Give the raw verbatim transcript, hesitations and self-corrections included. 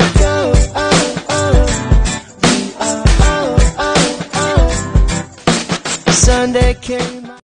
go. Oh, oh. We are, oh, oh, oh. Sunday came.